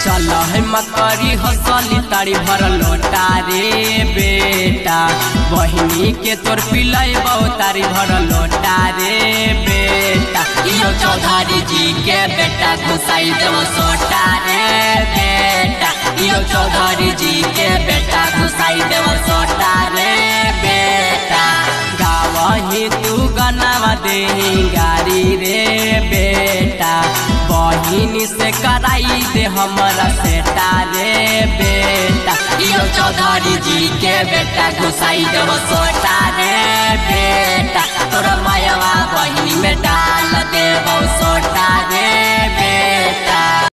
चल है मकरी हसली तारी भर लोटा रे बेटा बहिनी के तोर पिलाई बहु तारी भर लोटा रे बेटा यो चौधरी जी के बेटा घुसाई देव सोटा रे बेटा यो चौधरी जी के बेटा घुसाई देव सोटा रे बेटा गावही तू गनावा दे गारी रे बेटा बहिनी से कराई दे हमारा सेटा रे बेटा यो चौधरी जी के बेटा घुसाई देव सोटा रे बेटा तोरा मायवा बहिनी में डाल देव सोटा रे बेटा।